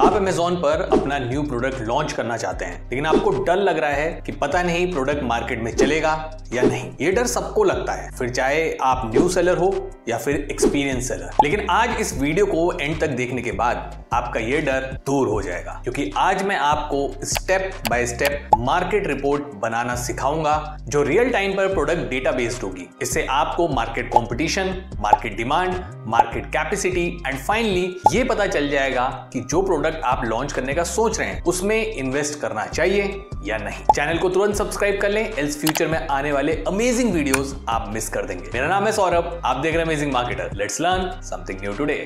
आप Amazon पर अपना न्यू प्रोडक्ट लॉन्च करना चाहते हैं, लेकिन आपको डर लग रहा है कि पता नहीं प्रोडक्ट मार्केट में चलेगा या नहीं। ये डर सबको लगता है, फिर चाहे आप न्यू सेलर हो या फिर एक्सपीरियंस सेलर। लेकिन आज इस वीडियो को एंड तक देखने के बाद आपका ये डर दूर हो जाएगा, क्योंकि आज मैं आपको step by step market report बनाना सिखाऊंगा जो रियल टाइम पर प्रोडक्ट डेटा बेस्ड होगी। इससे आपको market competition, market demand, market capacity and finally ये पता चल जाएगा कि जो प्रोडक्ट आप लॉन्च करने का सोच रहे हैं उसमें इन्वेस्ट करना चाहिए या नहीं। चैनल को तुरंत सब्सक्राइब कर लें, एल्स फ्यूचर में आने वाले अमेजिंग वीडियोस आप मिस कर देंगे। मेरा नाम है सौरभ, आप देख रहे हैं amazing marketer. Let's learn something new today.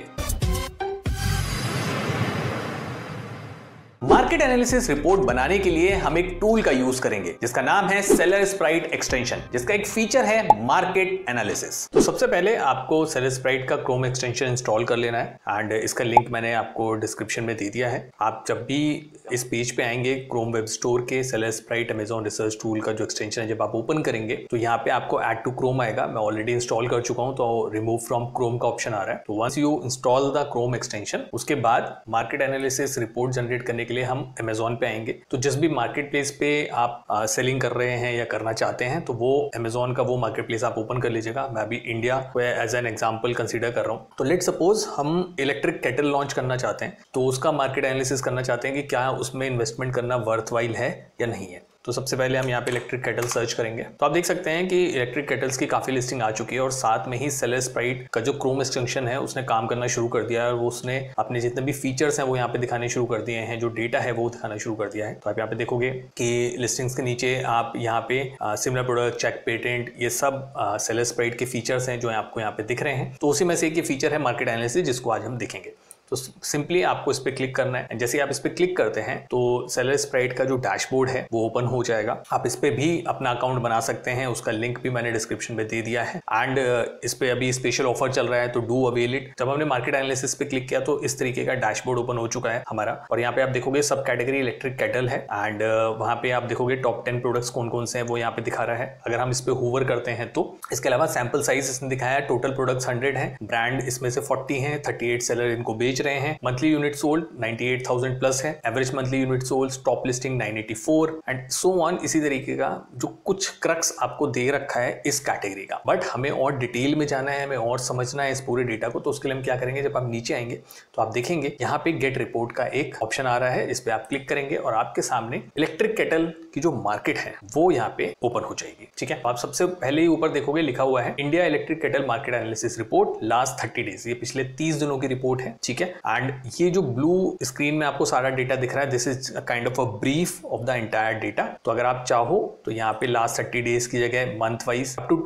Market analysis report बनाने के लिए हम एक टूल का यूज करेंगे जिसका नाम है सेलर स्प्राइट एक्सटेंशन, जिसका एक फीचर है मार्केट एनालिसिस। तो सबसे पहले आपको सेलर स्प्राइट का क्रोम एक्सटेंशन इंस्टॉल कर लेना है एंड इसका लिंक मैंने आपको डिस्क्रिप्शन में दे दिया है। आप जब भी इस पेज पे आएंगे क्रोम वेब स्टोर के SellerSprite Amazon research tool का जो एक्सटेंशन है, जब आप ओपन करेंगे तो यहाँ पे आपको ऐड टू क्रोम आएगा। मैं ऑलरेडी इंस्टॉल कर चुका हूँ तो रिमूव फ्रॉम क्रोम का ऑप्शन आ रहा है। तो once you install the Chrome extension, उसके बाद मार्केट एनालिसिस रिपोर्ट जनरेट करने के लिए हम Amazon पे आएंगे। तो जिस भी मार्केट प्लेस पे आप सेलिंग कर रहे हैं या करना चाहते हैं तो वो Amazon का वो मार्केट प्लेस आप ओपन कर लीजिएगा। मैं अभी इंडिया को एज एन एग्जांपल कंसीडर कर रहा हूँ। तो लेट सपोज हम इलेक्ट्रिक केटल लॉन्च करना चाहते हैं, तो उसका मार्केट एनालिसिस करना चाहते हैं कि क्या उसमें इन्वेस्टमेंट करना वर्थवाइल है या नहीं है। तो सबसे पहले हम यहाँ पे इलेक्ट्रिक केटल सर्च करेंगे। तो आप देख सकते हैं कि इलेक्ट्रिक केटल्स की काफी लिस्टिंग आ चुकी है और साथ में ही सेलर स्प्राइट का जो क्रोम एक्सटेंशन है उसने काम करना शुरू कर दिया है और उसने अपने जितने भी फीचर्स हैं वो यहाँ पे दिखाने शुरू कर दिए हैं, जो डेटा है वो दिखाना शुरू कर दिया है। तो आप यहाँ पे देखोगे कि लिस्टिंग्स के नीचे आप यहाँ पे सिमिलर प्रोडक्ट, चेक पेटेंट, ये सब सेलर स्प्राइट के फीचर्स हैं जो आपको यहाँ पे दिख रहे हैं। तो उसी में से एक फीचर है मार्केट एनालिसिस, जिसको आज हम देखेंगे। तो सिंपली आपको इस पे क्लिक करना है। जैसे आप इस पे क्लिक करते हैं तो सेलर स्प्राइट का जो डैशबोर्ड है वो ओपन हो जाएगा। आप इस पे भी अपना अकाउंट बना सकते हैं, उसका लिंक भी मैंने डिस्क्रिप्शन में दे दिया है। एंड इस पे अभी स्पेशल ऑफर चल रहा है तो डू अवेल इट। जब हमने मार्केट एनालिसिस पे क्लिक किया तो इस तरीके का डैशबोर्ड ओपन हो चुका है हमारा। और यहाँ पे आप देखोगे सब कैटेगरी इलेक्ट्रिक केटल है एंड वहाँ पे आप देखोगे टॉप 10 प्रोडक्ट्स कौन कौन से हैं वो यहाँ पे दिखा रहा है। अगर हम इस पे होवर करते हैं तो इसके अलावा सैंपल साइज इसने दिखाया है। टोटल प्रोडक्ट्स 100 है, ब्रांड इसमें से 40 है, 38 सेलर इनको बेच रहे हैं। मंथली यूनिट सोल्ड 98,000 प्लस है, average monthly unit sold, top listing 984 and so on. इसी तरीके का जो कुछ क्रक्स आपको दे रखा है इस कैटेगरी का। बट हमें और डिटेल में जाना है, हमें और समझना है इस पूरे डेटा को। तो उसके लिए हम क्या करेंगे, जब आप नीचे आएंगे तो आप देखेंगे यहाँ पे गेट रिपोर्ट का एक ऑप्शन आ रहा है, इस पे आप क्लिक करेंगे और आपके सामने इलेक्ट्रिक केटल की जो मार्केट है वो यहाँ पे ओपन हो जाएगी। ठीक है, आप सबसे पहले ही ऊपर देखोगे लिखा हुआ है India electric kettle market analysis report last 30 days. ये पिछले 30 दिनों की रिपोर्ट है। ठीक है, एंड ये जो ब्लू स्क्रीन में आपको सारा डेटा दिख रहा है, this is kind of a brief of the entire data. तो अगर आप चाहो तो यहाँ पे लास्ट 30 डेज की जगह मंथ वाइज अप टू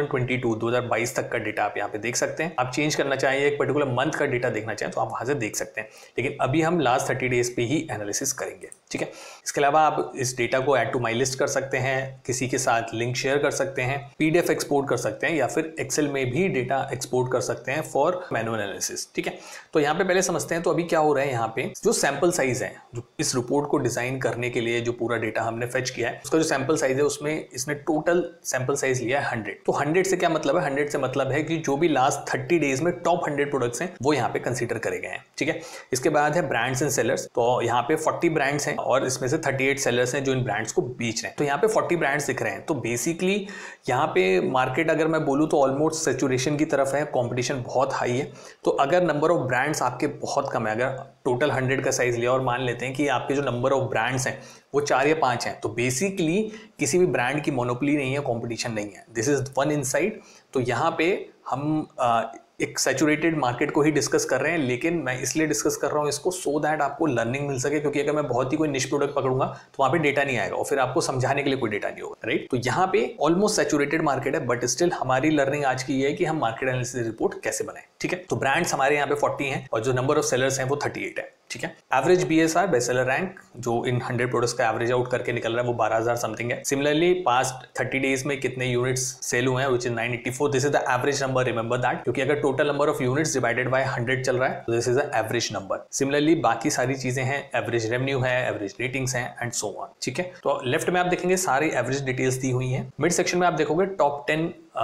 2022 तक का डेटा आप यहाँ पे देख सकते हैं। आप चेंज करना चाहें, एक पर्टिकुलर मंथ का डेटा देखना चाहें तो आप वहां से देख सकते हैं, लेकिन अभी हम लास्ट 30 डेज पे ही एनालिसिस करेंगे। ठीक है, इसके अलावा आप इस डेटा को ऐड टू माई लिस्ट कर सकते हैं, किसी के साथ लिंक शेयर कर सकते हैं, पीडीएफ एक्सपोर्ट कर सकते हैं या फिर एक्सेल में भी डेटा एक्सपोर्ट कर सकते हैं फॉर मैनुअल एनालिसिस। ठीक है, तो यहाँ पे पहले समझते हैं तो अभी क्या हो रहा है। यहाँ पे जो सैंपल साइज है, जो इस रिपोर्ट को डिजाइन करने के लिए जो पूरा डेटा हमने फेच किया है, उसका जो सैंपल साइज है उसमें इसने टोटल सैंपल साइज लिया है 100। तो 100 से क्या मतलब है, 100 से मतलब है कि जो भी लास्ट 30 डेज में टॉप 100 प्रोडक्ट्स हैं वो यहाँ पे कंसीडर करे गए हैं। ठीक है, इसके बाद है ब्रांड्स एंड सेलर्स। तो यहाँ पे 40 ब्रांड्स हैं और इसमें से 38 सेलर्स हैं जो इन ब्रांड्स को बेच रहे हैं। तो यहाँ पे 40 ब्रांड्स दिख रहे हैं। तो बेसिकली यहाँ पे मार्केट अगर मैं बोलूँ तो ऑलमोस्ट सैचुरेशन की तरफ है, कॉम्पिटिशन बहुत हाई है। तो अगर नंबर ऑफ ब्रांड्स आपके बहुत कम है, अगर टोटल 100 का साइज लिया और मान लेते हैं कि आपके जो नंबर ऑफ ब्रांड्स हैं वो 4 या 5 हैं, तो बेसिकली किसी भी ब्रांड की मोनोपोली नहीं है, कंपटीशन नहीं है। This is one insight. तो यहाँ पे हम एक सैचुरेटेड मार्केट को ही डिस्कस कर रहे हैं, लेकिन मैं इसलिए डिस्कस कर रहा हूँ इसको सो दैट आपको लर्निंग मिल सके। क्योंकि अगर मैं बहुत ही कोई निश प्रोडक्ट पकड़ूंगा तो वहाँ पे डेटा नहीं आएगा और फिर आपको समझाने के लिए कोई डेटा नहीं होगा। राइट, तो यहाँ पे ऑलमोस्ट सैचुरेटेड मार्केट है, बट स्टिल हमारी लर्निंग आज की ये है कि हम मार्केट एनालिसिस रिपोर्ट कैसे बनाएं। ठीक है, तो ब्रांड्स हमारे यहाँ पे 40 हैं और जो नंबर ऑफ सेलर्स हैं वो 38 है। ठीक है, average BSR best seller rank जो इन 100 प्रोडक्ट्स का एवरेज आउट करके निकल रहा है वो 12,000 समथिंग है। सिमिलरली पास्ट 30 डेज में कितने यूनिट्स सेल हुए हैं, which is 984। This is the average number, remember that, क्योंकि अगर total number of units divided by 100 चल रहा है तो this is the average number. Similarly बाकी सारी चीजें हैं, एवरेज रेवेन्यू है, एवरेज रेटिंग्स हैं एंड सो ऑन। ठीक है, तो लेफ्ट में आप देखेंगे सारी एवरेज डिटेल्स दी हुई हैं। मिड सेक्शन में आप देखोगे टॉप 10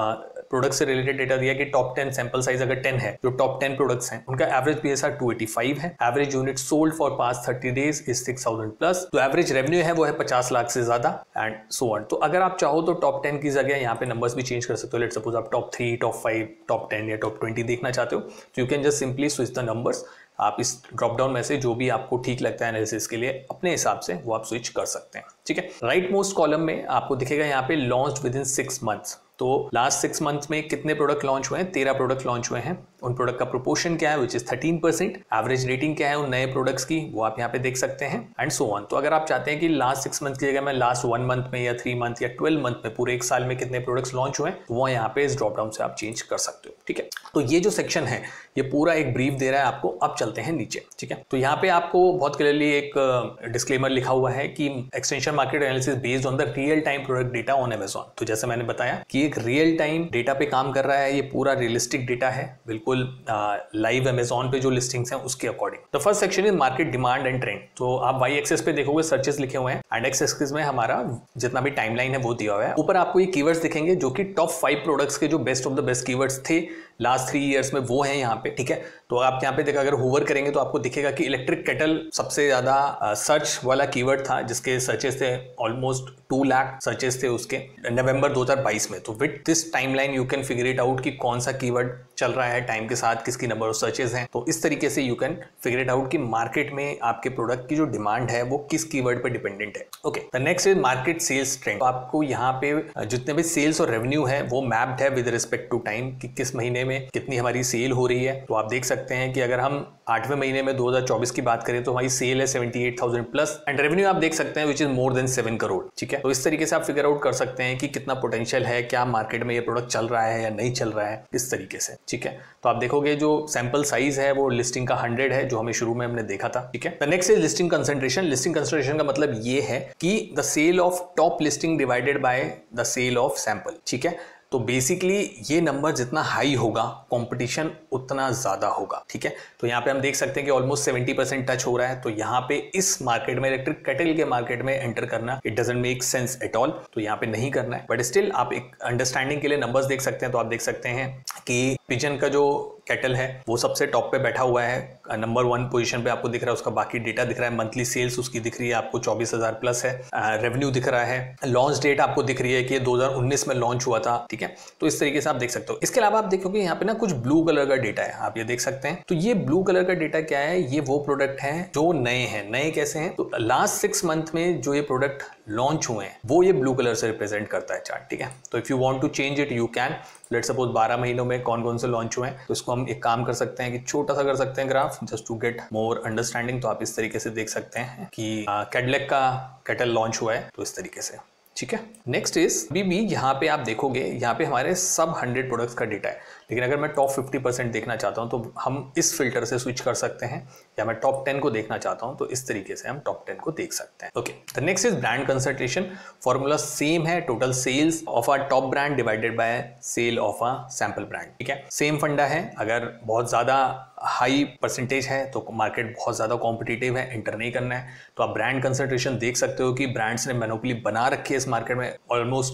प्रोडक्ट से रिलेटेड डेटा दिया कि टॉप 10 सैंपल साइज अगर 10 है, जो टॉप 10 प्रोडक्ट्स हैं उनका एवरेज PSR 285 है, average unit sold for past 30 days is 6000 plus, तो एवरेज रेवेन्यू है वो है 50 लाख से ज्यादा एंड सो ऑन। तो अगर आप चाहो तो टॉप 10 की जगह यहाँ पे नंबर्स भी चेंज कर सकते हो। लेट्स सपोज आप टॉप 3, टॉप 5, टॉप 10 या टॉप 20 देखना चाहते हो, तो you can just simply switch the numbers. आप इस ड्रॉप डाउन में से जो भी आपको ठीक लगता है एनालिसिस के लिए अपने हिसाब से वो आप स्विच कर सकते हैं, ठीक है। राइट मोस्ट कॉलम में आपको दिखेगा यहाँ पे लॉन्च्ड विद इन 6 मंथ्स। तो लास्ट 6 मंथ्स में कितने प्रोडक्ट लॉन्च हुए हैं? 13 प्रोडक्ट लॉन्च हुए हैं। उन प्रोडक्ट का प्रोपोर्शन क्या है, विच इज 13%। एवरेज रेटिंग क्या है उन नए प्रोडक्ट्स की, वो आप यहाँ पे देख सकते हैं एंड सो ऑन। तो अगर आप चाहते हैं कि लास्ट 6 मंथ की जगह में लास्ट 1 मंथ में या 3 मंथ या 12 मंथ में पूरे 1 साल में कितने प्रोडक्ट्स लॉन्च हुए तो वो यहाँ पे इस ड्रॉप डाउन से आप चेंज कर सकते हो, ठीक है। तो ये जो सेक्शन है ये पूरा एक ब्रीफ दे रहा है आपको। अब चलते हैं नीचे, ठीक है। तो यहाँ पे आपको बहुत क्लियरली एक डिस्क्लेमर लिखा हुआ है कि extension market analysis based on the real time product data on Amazon. तो जैसे मैंने बताया कि एक रियल टाइम डेटा पे काम कर रहा है, ये पूरा रियलिस्टिक डेटा है, बिल्कुल लाइव अमेज़न पे जो लिस्टिंग्स हैं उसके अकॉर्डिंग। The first section is market demand and trend. तो आप वाई एक्सेस पे देखोगे सर्चेस लिखे हुए हैं एंड एक्स एक्सिस में हमारा जितना भी टाइमलाइन है वो दिया हुआ है। ऊपर आपको ये कीवर्ड्स दिखेंगे जो कि टॉप 5 प्रोडक्ट्स के जो best of the best keywords थे लास्ट 3 ईयर्स में, वो है यहाँ पे, ठीक है। तो आप यहाँ पे देखा अगर होवर करेंगे तो आपको दिखेगा कि इलेक्ट्रिक केटल सबसे ज्यादा सर्च वाला कीवर्ड था, जिसके सर्चेस थे ऑलमोस्ट 2 लाख सर्चेस थे उसके नवंबर 2022 में। तो with this timeline you can figure it out कि कौन सा कीवर्ड चल रहा है टाइम के साथ, किसकी नंबर ऑफ सर्चेस हैं। तो इस तरीके से you can figure it out कि मार्केट में आपके प्रोडक्ट की जो डिमांड है वो किस कीवर्ड पे डिपेंडेंट है। Okay, the next is market sales trend. तो आपको यहाँ पे जितने भी सेल्स और रेवेन्यू है वो मैप्ड है विद रिस्पेक्ट टू टाइम कि किस महीने में कितनी हमारी सेल हो रही है। तो आप देख सकते हैं कि अगर हम 8वें महीने में 2024 की बात करें तो हमारी सेल है 78,000 प्लस एंड रेवेन्यू आप देख सकते हैं which is more than 7 crore, ठीक है। तो इस तरीके से आप फिगर आउट कर सकते हैं कि कितना पोटेंशियल है, क्या मार्केट में ये प्रोडक्ट चल रहा है या नहीं चल रहा है, इस तरीके से, ठीक है। तो आप देखोगे जो सैंपल साइज है वो लिस्टिंग का 100 है, जो हमें शुरू में हमने देखा था, ठीक है। The next is listing concentration. Listing concentration का मतलब ये है कि the sale of top listing divided by the sale of sample, ठीक है। तो बेसिकली ये नंबर जितना हाई होगा कंपटीशन उतना ज्यादा होगा, ठीक है। तो यहाँ पे हम देख सकते हैं कि ऑलमोस्ट 70% टच हो रहा है। तो यहाँ पे इस मार्केट में, इलेक्ट्रिक केटल के मार्केट में एंटर करना it doesn't make sense at all. तो यहाँ पे नहीं करना है, बट स्टिल आप एक अंडरस्टैंडिंग के लिए नंबर्स देख सकते हैं। तो आप देख सकते हैं कि पिजन का जो केटल है वो सबसे टॉप पे बैठा हुआ है, नंबर 1 पोजीशन पे आपको दिख रहा है, उसका बाकी डेटा दिख रहा है, मंथली सेल्स उसकी दिख रही है आपको 24,000 प्लस है, रेवेन्यू दिख रहा है, लॉन्च डेट आपको दिख रही है कि 2019 में लॉन्च हुआ था, ठीक है। तो इस तरीके से आप देख सकते हो। इसके अलावा आप देखोगे यहाँ पे ना कुछ ब्लू कलर का डेटा है, आप ये देख सकते हैं। तो ये ब्लू कलर का डेटा क्या है? ये वो प्रोडक्ट है जो नए हैं। नए कैसे हैं? तो लास्ट 6 मंथ में जो ये प्रोडक्ट लॉन्च हुए हैं वो ये ब्लू कलर से रिप्रेजेंट करता है चार्ट, ठीक है। तो if you want to change it you can. Let's suppose 12 महीनों में कौन कौन से लॉन्च हुए हैं, तो इसको हम एक काम कर सकते हैं कि छोटा सा कर सकते हैं graph, just to get more understanding. तो आप इस तरीके से देख सकते हैं कि कैडिलैक का केटल लॉन्च हुआ है, तो इस तरीके से, ठीक है। Next is BB. यहाँ पे आप देखोगे यहाँ पे हमारे सब 100 प्रोडक्ट्स का डेटा है, लेकिन अगर मैं टॉप 50% देखना चाहता हूँ तो हम इस फिल्टर से स्विच कर सकते हैं, या मैं टॉप 10 को देखना चाहता हूँ तो इस तरीके से हम टॉप 10 को देख सकते हैं। Okay, the next is brand concentration. Formula same है, total sales of a top brand divided by sale of a sample brand, ठीक है। सेम फंडा है, अगर बहुत ज्यादा हाई परसेंटेज है तो मार्केट बहुत ज्यादा कॉम्पिटिटिव है, एंटर नहीं करना है। तो आप ब्रांड कंसंट्रेशन देख सकते हो कि ब्रांड्स ने मोनोपोली बना रखी है इस मार्केट में, ऑलमोस्ट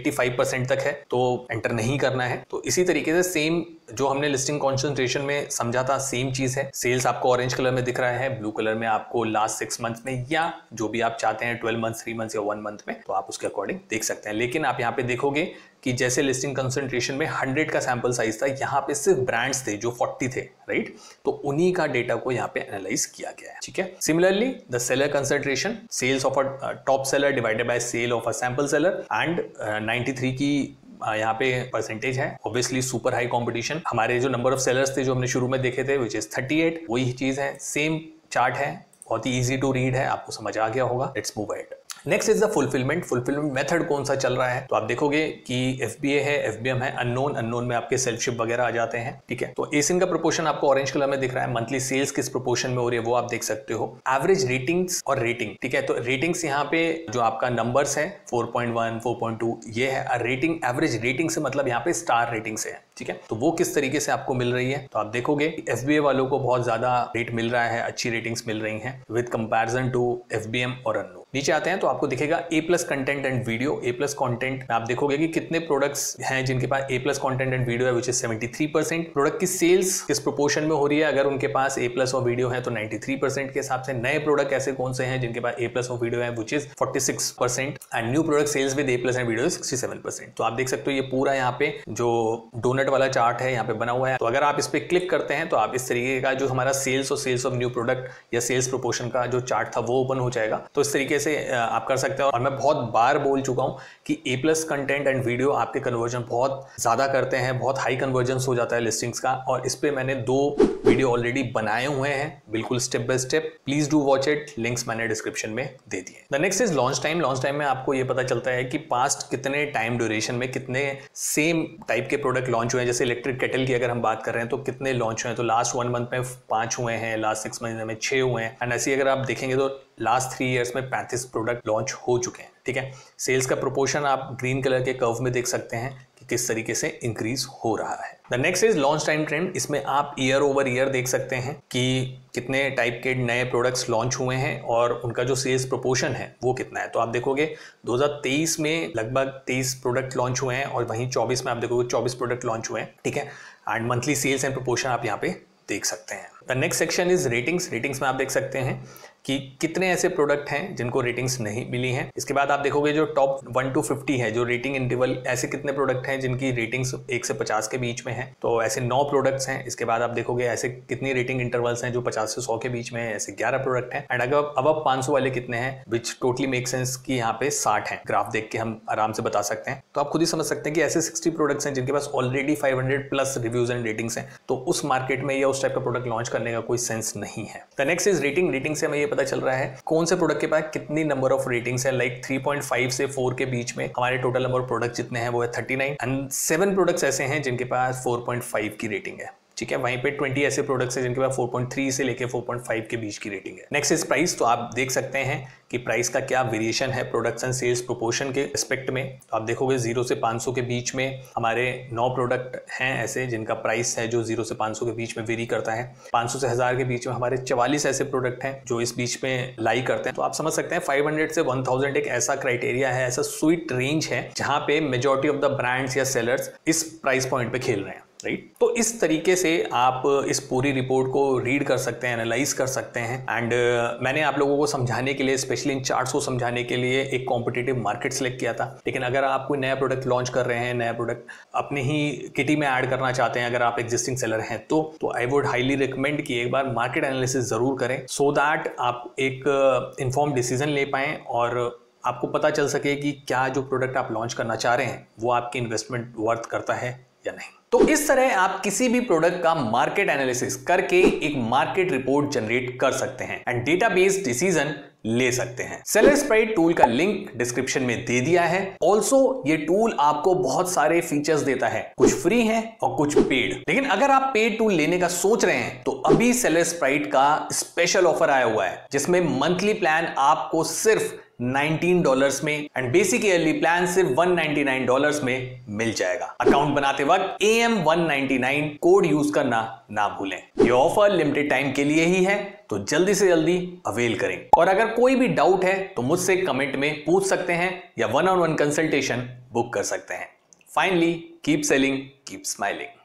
85% तक है, तो एंटर नहीं करना है। तो इसी तरीके से सेम जो हमने लिस्टिंग कॉन्सेंट्रेशन में समझा था सेम चीज है। सेल्स आपको ऑरेंज कलर में दिख रहा है, ब्लू कलर में आपको लास्ट 6 मंथ में, या जो भी आप चाहते हैं 12 मंथ, 3 मंथ या 1 मंथ में, तो आप उसके अकॉर्डिंग देख सकते हैं। लेकिन आप यहाँ पे देखोगे कि जैसे लिस्टिंग कंसंट्रेशन में 100 का सैंपल साइज था, यहाँ पे सिर्फ ब्रांड्स थे जो 40 थे, राइट। तो उन्हीं का डेटा को यहाँ पे एनालाइज किया गया है, ठीक है। Similarly the seller concentration, sales of a top seller divided by sale of a sample seller, and 93 की यहाँ पे परसेंटेज है। Obviously super high competition. हमारे जो नंबर ऑफ सेलर्स थे जो हमने शुरू में देखे थे विच इज 38, वही चीज है, सेम चार्ट है, बहुत ही इजी टू रीड है, आपको समझ आ गया होगा। Let's move ahead. Next is the fulfilment. Fulfilment method कौन सा चल रहा है? तो आप देखोगे कि FBA है, FBM है, अननोन में आपके सेल्फ शिप वगैरह आ जाते हैं, ठीक है। तो एसिन का प्रोपोर्शन आपको ऑरेंज कलर में दिख रहा है, मंथली सेल्स किस प्रोपोर्शन में हो रही है वो आप देख सकते हो। एवरेज रेटिंग्स और रेटिंग, ठीक है। तो रेटिंग्स यहाँ पे जो आपका नंबर्स है 4.1, 4.2 ये है। रेटिंग, एवरेज रेटिंग से मतलब यहाँ पे स्टार रेटिंग से है, ठीक है। तो वो किस तरीके से आपको मिल रही है? तो आप देखोगे FBA वालों को बहुत ज्यादा रेट मिल रहा है, अच्छी रेटिंग्स मिल रही हैं विद कंपैरिजन टू FBM और अननोन। नीचे आते हैं तो आपको दिखेगा A+ content and video. A+ content में आप देखोगे कि कितने प्रोडक्ट्स हैं जिनके पास A+ कंटेंट एंड वीडियो है, विच इज 73%। प्रोडक्ट की सेल्स किस प्रोपोर्शन में हो रही है, अगर उनके पास A+ और वीडियो है तो 93% के हिसाब से। नए प्रोडक्ट ऐसे कौन से हैं जिनके पास A+ और वीडियो है, which is 46%, and new product sales with A+ and video 67%। तो आप देख सकते हो ये पूरा यहाँ पे जो डोनट वाला चार्ट है यहाँ पे बना हुआ है। तो अगर आप इस पे क्लिक करते हैं तो आप इस तरीके का जो हमारा सेल्स और सेल्स ऑफ न्यू प्रोडक्ट या सेल्स प्रोपोर्शन का जो चार्ट था वो ओपन हो जाएगा। तो इस तरीके से आप कर सकते हो। और मैं बहुत बार बोल चुका हूं कि A+ कंटेंट एंड वीडियो आपके कन्वर्जन बहुत ज्यादा करते हैं, बहुत हाई कन्वर्जन हो जाता है लिस्टिंग्स का। और इस पे मैंने 2 वीडियो ऑलरेडी बनाए हुए हैं, बिल्कुल step by step. Please do watch it, links मैंने डिस्क्रिप्शन में दे दिए। The next is launch time. Launch time में आपको ये पता चलता है कि पास्ट कितने टाइम ड्यूरेशन में कितने सेम टाइप के प्रोडक्ट लॉन्च हुए हैं। जैसे इलेक्ट्रिक केटल की अगर हम बात कर रहे हैं तो कितने लॉन्च हुए हैं, तो लास्ट 1 मंथ में 5 हुए हैं, लास्ट 6 महीने में 6 हुए हैं। एंड ऐसे अगर आप देखेंगे तो लास्ट 3 ईयर्स में 35 प्रोडक्ट लॉन्च हो चुके हैं। ठीक है, सेल्स का प्रोपोर्शन आप ग्रीन कलर के कर्व में देख सकते हैं कि किस तरीके से इंक्रीज हो रहा है। The next is launch time trend. इसमें आप ईयर ओवर ईयर देख सकते हैं कि कितने टाइप के नए प्रोडक्ट्स लॉन्च हुए हैं और उनका जो सेल्स प्रोपोर्शन है वो कितना है। तो आप देखोगे 2023 में लगभग 23 प्रोडक्ट लॉन्च हुए हैं और वहीं 24 में आप देखोगे 24 प्रोडक्ट लॉन्च हुए हैं। ठीक है, and monthly sales and proportion आप यहाँ पे देख सकते हैं। The next section is ratings. Ratings में आप देख सकते हैं कि कितने ऐसे प्रोडक्ट हैं जिनको रेटिंग्स नहीं मिली हैं। इसके बाद आप देखोगे जो टॉप 1 to 50 है, जो रेटिंग इंटरवल, ऐसे कितने प्रोडक्ट हैं जिनकी रेटिंग्स 1 से 50 के बीच में है। तो ऐसे 9 प्रोडक्ट्स हैं। इसके बाद आप देखोगे ऐसे कितनी रेटिंग इंटरवल्स हैं जो 50 से 100 के बीच में है, ऐसे 11 प्रोडक्ट हैं। एंड अगर अब 500 वाले कितने हैं, विच टोटली मेक सेंस कि यहाँ पे 60 हैं। ग्राफ देख के हम आराम से बता सकते हैं। तो आप खुद ही समझ सकते हैं कि ऐसे 60 प्रोडक्ट्स हैं जिनके पास ऑलरेडी 500+ रिव्यूज एंड रेटिंग्स हैं। तो उस मार्केट में या उस टाइप का प्रोडक्ट लॉन्च करने का कोई सेंस नहीं है। The next is rating. Rating से हमें ये पता चल रहा है कौन से प्रोडक्ट के पास कितनी नंबर ऑफ रेटिंग्स है। लाइक 3.5 से 4 के बीच में हमारे टोटल नंबर ऑफ प्रोडक्ट जितने हैं वो है 39 एंड 7 प्रोडक्ट्स ऐसे हैं जिनके पास 4.5 की रेटिंग है। ठीक है, वहीं पे 20 ऐसे प्रोडक्ट्स हैं जिनके पास 4.3 से लेके 4.5 के बीच की रेटिंग है। Next is price. तो आप देख सकते हैं कि प्राइस का क्या वेरिएशन है प्रोडक्ट्स एंड सेल्स प्रोपोर्शन के एस्पेक्ट में। तो आप देखोगे 0 से 500 के बीच में हमारे 9 प्रोडक्ट हैं ऐसे जिनका प्राइस है जो 0 से 500 के बीच में वेरी करता है। 500 से 1000 के बीच में हमारे 44 ऐसे प्रोडक्ट हैं जो इस बीच में लाई करते हैं। तो आप समझ सकते हैं 500 से 1000 एक ऐसा क्राइटेरिया है, ऐसा स्वीट रेंज है जहां पे मेजॉरिटी ऑफ द ब्रांड्स या सेलर्स इस प्राइस पॉइंट पे खेल रहे हैं। राइट, तो इस तरीके से आप इस पूरी रिपोर्ट को रीड कर सकते हैं, एनालाइज कर सकते हैं। एंड मैंने आप लोगों को समझाने के लिए, स्पेशली इन चार्ट्स को समझाने के लिए एक कॉम्पिटिटिव मार्केट सेलेक्ट किया था। लेकिन अगर आप कोई नया प्रोडक्ट लॉन्च कर रहे हैं, नया प्रोडक्ट अपने ही किटी में ऐड करना चाहते हैं, अगर आप एग्जिस्टिंग सेलर हैं तो आई वुड हाईली रिकमेंड कि एक बार मार्केट एनालिसिस जरूर करें, सो दैट आप एक इन्फॉर्म डिसीजन ले पाएं और आपको पता चल सके कि क्या जो प्रोडक्ट आप लॉन्च करना चाह रहे हैं वो आपकी इन्वेस्टमेंट वर्थ करता है या नहीं। तो इस तरह आप किसी भी प्रोडक्ट का मार्केट एनालिसिस करके एक मार्केट रिपोर्ट जनरेट कर सकते हैं एंड डेटाबेस डिसीजन ले सकते हैं। सेलर स्प्राइट टूल का लिंक डिस्क्रिप्शन में दे दिया है। ऑल्सो ये टूल आपको बहुत सारे फीचर्स देता है, कुछ फ्री हैं और कुछ पेड। लेकिन अगर आप पेड टूल लेने का सोच रहे हैं तो अभी सेलर स्प्राइट का स्पेशल ऑफर आया हुआ है जिसमें मंथली प्लान आपको सिर्फ $19 में एंड बेसिक ईयरली प्लान सिर्फ $199 में मिल जाएगा। अकाउंट बनाते वक्त AM199 कोड यूज करना ना भूलें। ये ऑफर लिमिटेड टाइम के लिए ही है, तो जल्दी से जल्दी अवेल करें। और अगर कोई भी डाउट है तो मुझसे कमेंट में पूछ सकते हैं या 1-on-1 कंसल्टेशन बुक कर सकते हैं। Finally, keep selling, keep smiling.